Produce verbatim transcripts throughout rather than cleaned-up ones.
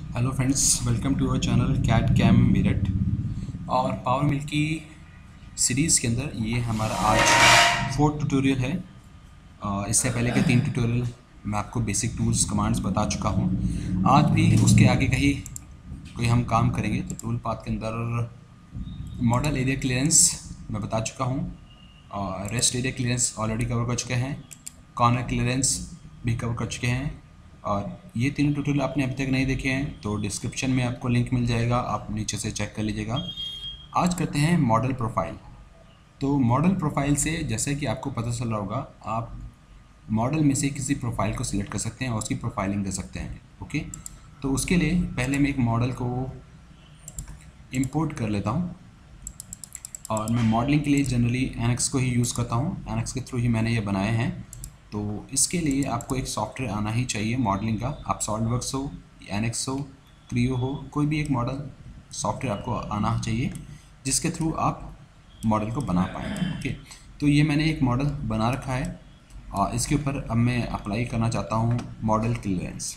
Hello friends, welcome to our channel CAD CAM Meerut. और power मिल की series के अंदर ये हमारा आज फोर्थ ट्यूटोरियल है। और इससे पहले के तीन ट्यूटोरियल मैं आपको बेसिक टूल्स कमांड्स बता चुका हूँ। आज भी उसके आगे का ही कोई हम काम करेंगे। तो टूल पाथ के अंदर मॉडल एरिया क्लियरेंस मैं बता चुका हूँ, और rest area clearance already cover कर चुके हैं, कॉर्नर क्लियरेंस भी कवर कर चुके हैं। और ये तीनों ट्यूटोरियल आपने अभी तक नहीं देखे हैं तो डिस्क्रिप्शन में आपको लिंक मिल जाएगा, आप नीचे से चेक कर लीजिएगा। आज करते हैं मॉडल प्रोफाइल। तो मॉडल प्रोफाइल से जैसे कि आपको पता चल रहा होगा, आप मॉडल में से किसी प्रोफाइल को सिलेक्ट कर सकते हैं और उसकी प्रोफाइलिंग कर सकते हैं। ओके, तो उसके लिए पहले मैं एक मॉडल को इंपोर्ट कर लेता हूँ। और मैं मॉडलिंग के लिए जनरली एनएक्स को ही यूज़ करता हूँ, एनएक्स के थ्रू ही मैंने ये बनाए हैं। तो इसके लिए आपको एक सॉफ्टवेयर आना ही चाहिए मॉडलिंग का। आप सॉलिडवर्क्स हो, एनएक्स हो, क्रियो हो, कोई भी एक मॉडल सॉफ्टवेयर आपको आना चाहिए जिसके थ्रू आप मॉडल को बना पाएँ। ओके, तो ये मैंने एक मॉडल बना रखा है और इसके ऊपर अब मैं अप्लाई करना चाहता हूँ मॉडल क्लियरेंस।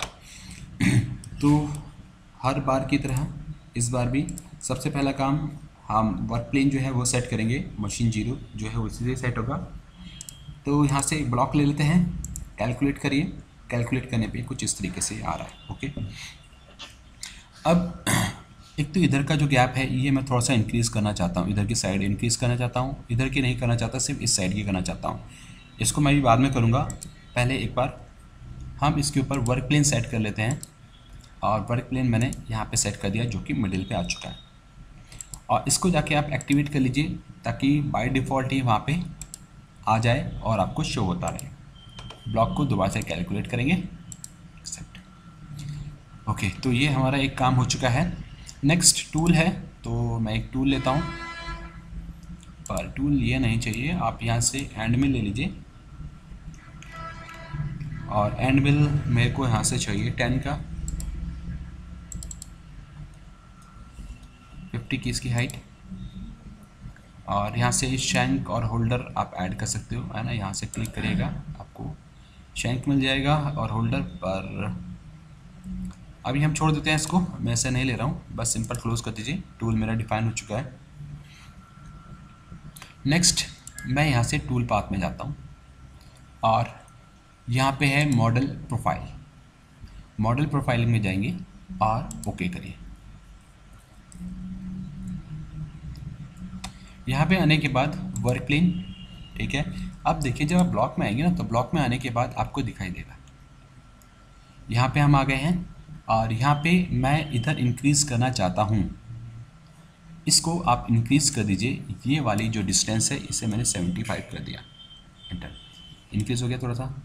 तो हर बार की तरह इस बार भी सबसे पहला काम हम वर्क प्लेन जो है वो सेट करेंगे। मशीन जीरो जो है उसी से सेट होगा। तो यहाँ से एक ब्लॉक ले लेते हैं, कैलकुलेट करिए। कैलकुलेट करने पे कुछ इस तरीके से आ रहा है। ओके, अब एक तो इधर का जो गैप है ये मैं थोड़ा सा इंक्रीज़ करना चाहता हूँ, इधर की साइड इंक्रीज़ करना चाहता हूँ, इधर की नहीं करना चाहता, सिर्फ इस साइड की करना चाहता हूँ। इसको मैं भी बाद में करूँगा, पहले एक बार हम इसके ऊपर वर्क प्लेन सेट कर लेते हैं। और वर्क प्लेन मैंने यहाँ पे सेट कर दिया जो कि मिडिल पे आ चुका है। और इसको जाके आप एक्टिवेट कर लीजिए ताकि बाय डिफ़ॉल्ट ही वहाँ पे आ जाए और आपको शो होता रहे। ब्लॉक को दोबारा से कैलकुलेट करेंगे, एक्सेप्ट। ओके, तो ये हमारा एक काम हो चुका है। नेक्स्ट टूल है, तो मैं एक टूल लेता हूँ, पर टूल ये नहीं चाहिए, आप यहाँ से एंड मिल ले लीजिए। और एंड मिल मेरे को यहाँ से चाहिए टेन का, फिफ्टी की इसकी हाइट। और यहाँ से शैंक और होल्डर आप ऐड कर सकते हो, है ना। यहाँ से क्लिक करिएगा, आपको शैंक मिल जाएगा और होल्डर पर अभी हम छोड़ देते हैं इसको, मैं ऐसे नहीं ले रहा हूँ, बस सिंपल क्लोज कर दीजिए। टूल मेरा डिफाइन हो चुका है। नेक्स्ट मैं यहाँ से टूल पाथ में जाता हूँ और यहाँ पे है मॉडल प्रोफाइल। मॉडल प्रोफाइलिंग में जाएंगे और ओके करिए। यहाँ पे आने के बाद वर्क प्लेन, ठीक है। अब देखिए जब आप ब्लॉक में आएंगे ना, तो ब्लॉक में आने के बाद आपको दिखाई देगा यहाँ पे हम आ गए हैं। और यहाँ पे मैं इधर इंक्रीज़ करना चाहता हूँ, इसको आप इंक्रीज़ कर दीजिए। ये वाली जो डिस्टेंस है इसे मैंने सेवेंटी फाइव कर दिया, एंटर। इंक्रीज़ हो गया, थोड़ा सा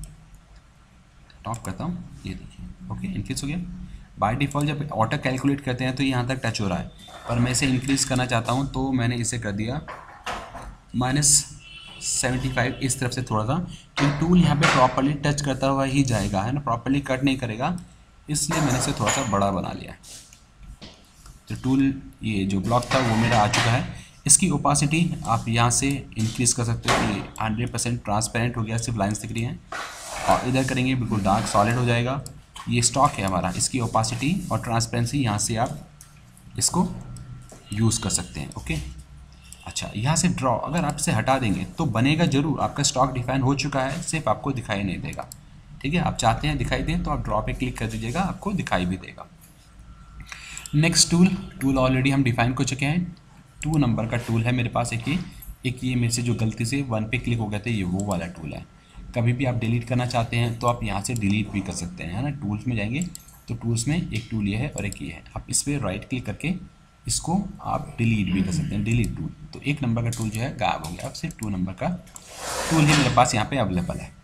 टॉप करता हूँ, ये देखिए। ओके, इंक्रीज़ हो गया। बाय डिफ़ॉल्ट जब ऑटो कैलकुलेट करते हैं तो यहाँ तक टच हो रहा है, पर मैं इसे इंक्रीज़ करना चाहता हूँ तो मैंने इसे कर दिया माइनस सेवेंटी फाइव इस तरफ से थोड़ा सा, क्योंकि टूल यहाँ पे प्रॉपर्ली टच करता हुआ ही जाएगा, है ना, प्रॉपर्ली कट नहीं करेगा, इसलिए मैंने इसे थोड़ा सा बड़ा बना लिया। तो टूल ये जो ब्लॉक था वो मेरा आ चुका है। इसकी ओपासिटी आप यहाँ से इंक्रीज़ कर सकते हो, ये हंड्रेड परसेंट ट्रांसपेरेंट हो गया, सिर्फ लाइन्स दिख रही हैं। और इधर करेंगे बिल्कुल डार्क सॉलिड हो जाएगा। ये स्टॉक है हमारा, इसकी ओपासिटी और ट्रांसपेरेंसी यहाँ से आप इसको यूज़ कर सकते हैं। ओके, अच्छा, यहाँ से ड्रॉ अगर आप इसे हटा देंगे तो बनेगा ज़रूर, आपका स्टॉक डिफाइन हो चुका है, सिर्फ आपको दिखाई नहीं देगा। ठीक है, आप चाहते हैं दिखाई दे तो आप ड्रॉ पे क्लिक कर दीजिएगा, आपको दिखाई भी देगा। नेक्स्ट टूल, टूल ऑलरेडी हम डिफाइन कर चुके हैं। टू नंबर का टूल है मेरे पास, एक ये एक ये मेरे से जो गलती से वन पे क्लिक हो गया था, ये वो वाला टूल है। कभी भी आप डिलीट करना चाहते हैं तो आप यहाँ से डिलीट भी कर सकते हैं, है ना। टूल्स में जाएंगे तो टूल्स में एक टूल ये है और एक ये है, आप इस पर राइट क्लिक करके इसको आप डिलीट भी कर सकते हैं, डिलीट टूल। तो एक नंबर का टूल जो है गायब हो गया, अब सिर्फ टू नंबर का टूल ही मेरे पास यहाँ पे अवेलेबल है।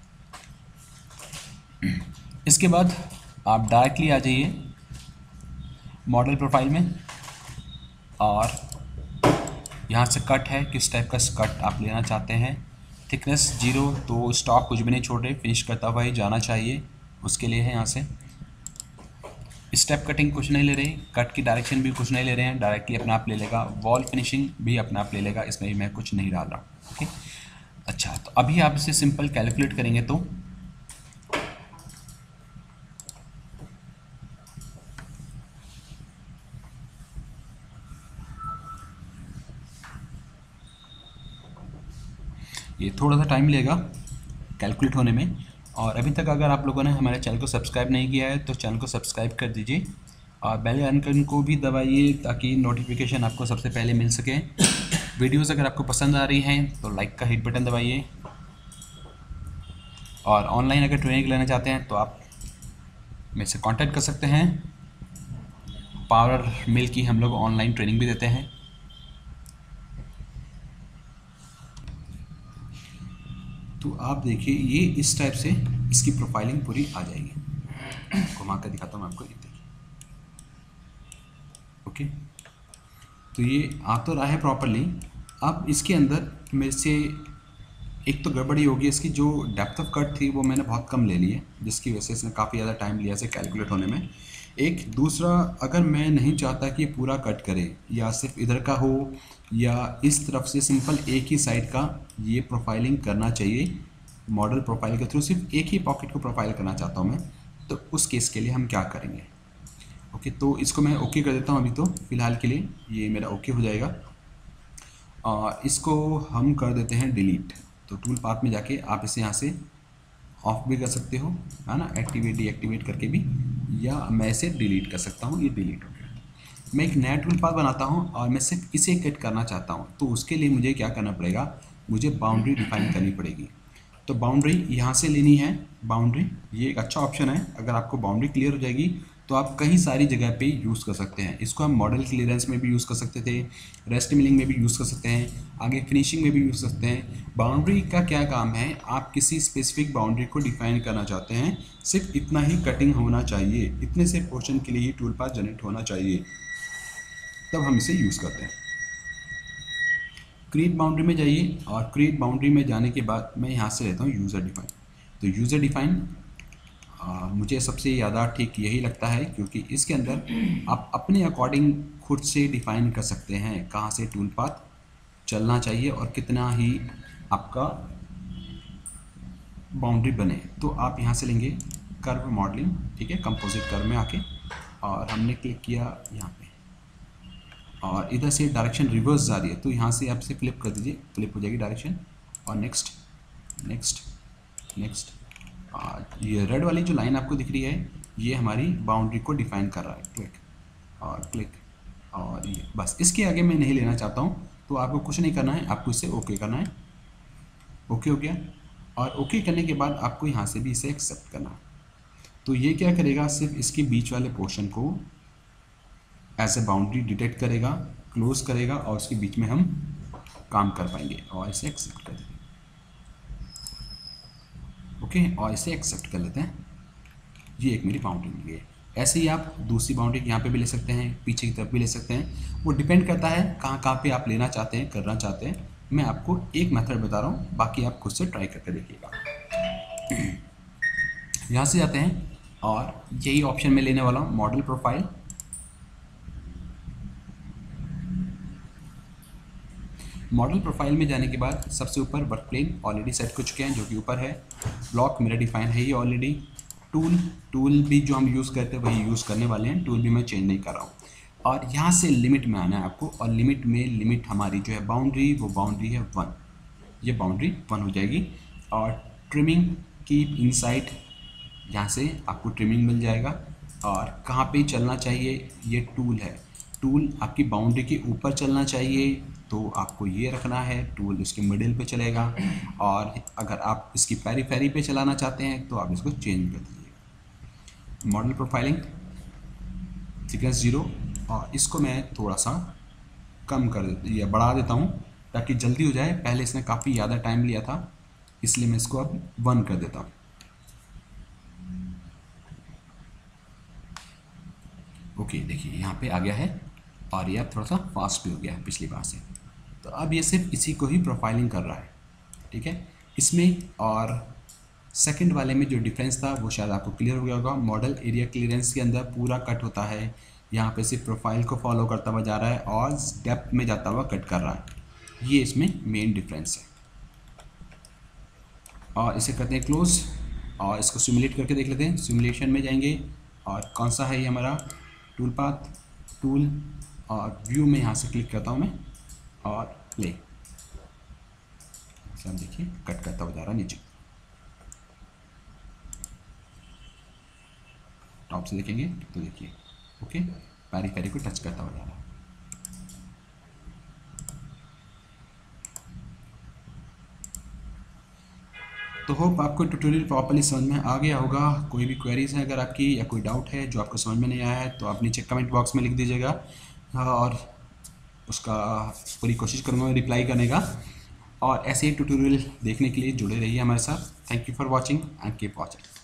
इसके बाद आप डायरेक्टली आ जाइए मॉडल प्रोफाइल में, और यहाँ से कट है, किस टाइप का कट आप लेना चाहते हैं। थिकनेस जीरो, तो स्टॉक कुछ भी नहीं छोड़ रहे, फिनिश करता हुआ ही जाना चाहिए, उसके लिए है। यहाँ से स्टेप कटिंग कुछ नहीं ले रहे, कट की डायरेक्शन भी कुछ नहीं ले रहे हैं, डायरेक्टली अपने आप ले लेगा। वॉल फिनिशिंग भी अपने आप ले लेगा, इसमें भी मैं कुछ नहीं डाल रहा। ओके, अच्छा, तो अभी आप इसे सिंपल कैलकुलेट करेंगे तो ये थोड़ा सा टाइम लेगा कैलकुलेट होने में। और अभी तक अगर आप लोगों ने हमारे चैनल को सब्सक्राइब नहीं किया है तो चैनल को सब्सक्राइब कर दीजिए और बेल आइकन को भी दबाइए ताकि नोटिफिकेशन आपको सबसे पहले मिल सके। वीडियोस अगर आपको पसंद आ रही हैं तो लाइक का हिट बटन दबाइए। और ऑनलाइन अगर ट्रेनिंग लेना चाहते हैं तो आप मेरे से कांटेक्ट कर सकते हैं। पावर मिल की हम लोग ऑनलाइन ट्रेनिंग भी देते हैं। तो आप देखिए ये इस टाइप से इसकी प्रोफाइलिंग पूरी आ जाएगी। घुमा कर दिखाता हूँ मैं आपको, ये देखिए। ओके, तो ये आ तो रहा है प्रॉपरली। अब इसके अंदर मेरे से एक तो गड़बड़ी होगी, इसकी जो डेप्थ ऑफ कट थी वो मैंने बहुत कम ले ली है, जिसकी वजह से इसने काफ़ी ज़्यादा टाइम लिया इसे कैलकुलेट होने में। एक दूसरा, अगर मैं नहीं चाहता कि पूरा कट करे या सिर्फ इधर का हो या इस तरफ से सिंपल एक ही साइड का ये प्रोफाइलिंग करना चाहिए, मॉडल प्रोफाइल के थ्रू सिर्फ एक ही पॉकेट को प्रोफाइल करना चाहता हूँ मैं, तो उस केस के लिए हम क्या करेंगे। ओके, तो इसको मैं ओके कर देता हूँ अभी, तो फ़िलहाल के लिए ये मेरा ओके हो जाएगा। और इसको हम कर देते हैं डिलीट। तो टूल पाथ में जाके आप इसे यहाँ से ऑफ भी कर सकते हो, है ना, एक्टिवेट डीएक्टिवेट करके भी, या मैं इसे डिलीट कर सकता हूँ। ये डिलीट हो गया। मैं एक नया टूल पाथ बनाता हूँ और मैं सिर्फ इसे कट करना चाहता हूँ, तो उसके लिए मुझे क्या करना पड़ेगा, मुझे बाउंड्री डिफाइन करनी पड़ेगी। तो बाउंड्री यहाँ से लेनी है। बाउंड्री ये एक अच्छा ऑप्शन है। अगर आपको बाउंड्री क्लियर हो जाएगी तो आप कहीं सारी जगह पे यूज़ कर सकते हैं। इसको हम मॉडल क्लियरेंस में भी यूज़ कर सकते थे, रेस्ट मिलिंग में भी यूज़ कर सकते हैं, आगे फिनिशिंग में भी यूज़ कर सकते हैं। बाउंड्री का क्या काम है, आप किसी स्पेसिफिक बाउंड्री को डिफाइन करना चाहते हैं, सिर्फ इतना ही कटिंग होना चाहिए, इतने से पोर्शन के लिए ही टूल पाथ जनरेट होना चाहिए, तब हम इसे यूज़ करते हैं। क्रिएट बाउंड्री में जाइए और क्रिएट बाउंड्री में जाने के बाद मैं यहाँ से लेता हूँ यूज़र डिफाइन। तो यूज़र डिफाइन मुझे सबसे ज़्यादा ठीक यही लगता है, क्योंकि इसके अंदर आप अपने अकॉर्डिंग खुद से डिफाइन कर सकते हैं कहाँ से टूल पाथ चलना चाहिए और कितना ही आपका बाउंड्री बने। तो आप यहाँ से लेंगे कर्व मॉडलिंग, ठीक है, कंपोजिट कर्व में आके, और हमने क्लिक किया यहाँ पे और इधर से डायरेक्शन रिवर्स जा रही है, तो यहाँ से आप से फ्लिप कर दीजिए, फ्लिप हो जाएगी डायरेक्शन। और नेक्स्ट नेक्स्ट नेक्स्ट ये रेड वाली जो लाइन आपको दिख रही है ये हमारी बाउंड्री को डिफाइन कर रहा है। क्लिक और क्लिक और ये बस, इसके आगे मैं नहीं लेना चाहता हूँ, तो आपको कुछ नहीं करना है, आपको इसे ओके करना है। ओके हो गया। और ओके करने के बाद आपको यहाँ से भी इसे एक्सेप्ट करना है। तो ये क्या करेगा, सिर्फ इसके बीच वाले पोर्शन को एज ए बाउंड्री डिटेक्ट करेगा, क्लोज करेगा और उसके बीच में हम काम कर पाएंगे। और इसे एक्सेप्ट कर देंगे। ओके, और इसे एक्सेप्ट कर लेते हैं। ये एक मेरी बाउंड्री मिल गई। ऐसे ही आप दूसरी बाउंड्री यहाँ पे भी ले सकते हैं, पीछे की तरफ भी ले सकते हैं, वो डिपेंड करता है कहाँ कहाँ पे आप लेना चाहते हैं, करना चाहते हैं। मैं आपको एक मेथड बता रहा हूँ, बाकी आप खुद से ट्राई करके देखिएगा। यहाँ से जाते हैं और यही ऑप्शन में लेने वाला हूँ, मॉडल प्रोफाइल। मॉडल प्रोफाइल में जाने के बाद सबसे ऊपर वर्क प्लेन ऑलरेडी सेट हो चुके हैं, जो कि ऊपर है। ब्लॉक मेरा डिफाइन है ही ऑलरेडी। टूल टूल भी जो हम यूज़ करते हैं वही यूज़ करने वाले हैं, टूल भी मैं चेंज नहीं कर रहा हूँ। और यहाँ से लिमिट में आना है आपको, और लिमिट में लिमिट हमारी जो है बाउंड्री, वो बाउंड्री है वन। ये बाउंड्री वन हो जाएगी। और ट्रिमिंग की इनसाइड, यहाँ से आपको ट्रिमिंग मिल जाएगा। और कहाँ पे चलना चाहिए, ये टूल है। टूल आपकी बाउंड्री के ऊपर चलना चाहिए, तो आपको ये रखना है, टूल इसके मिडिल पे चलेगा। और अगर आप इसकी पेरीफेरी पे चलाना चाहते हैं तो आप इसको चेंज कर दीजिएगा। मॉडल प्रोफाइलिंग थिकनेस जीरो, और इसको मैं थोड़ा सा कम कर या बढ़ा देता हूँ ताकि जल्दी हो जाए। पहले इसने काफ़ी ज़्यादा टाइम लिया था, इसलिए मैं इसको अब वन कर देता हूँ। ओके, देखिए यहाँ पे आ गया है और ये अब थोड़ा सा फास्ट भी हो गया है पिछली बार से। तो अब ये सिर्फ इसी को ही प्रोफाइलिंग कर रहा है, ठीक है, इसमें। और सेकंड वाले में जो डिफरेंस था वो शायद आपको क्लियर हो गया होगा। मॉडल एरिया क्लियरेंस के अंदर पूरा कट होता है, यहाँ पे सिर्फ प्रोफाइल को फॉलो करता हुआ जा रहा है और डेप्थ में जाता हुआ कट कर रहा है। ये इसमें मेन डिफरेंस है। और इसे करते हैं क्लोज और इसको सिमुलेट करके देख लेते हैं। सिमुलेशन में जाएंगे और कौन सा है ये हमारा टूल पाथ, टूल और व्यू में यहाँ से क्लिक करता हूँ मैं और प्ले। ऐसा देखिए कट करता हुआ जा रहा नीचे, टॉप से देखेंगे तो देखिए ओके पैरी पैरी को टच करता हुआ जा रहा है। तो होप आपको ट्यूटोरियल प्रॉपर्ली समझ में आ गया होगा। कोई भी क्वेरीज है अगर आपकी या कोई डाउट है जो आपको समझ में नहीं आया है तो आप नीचे कमेंट बॉक्स में लिख दीजिएगा और उसका पूरी कोशिश करूँगा रिप्लाई करने का। और ऐसे ही ट्यूटोरियल देखने के लिए जुड़े रहिए हमारे साथ। Thank you for watching and keep watching.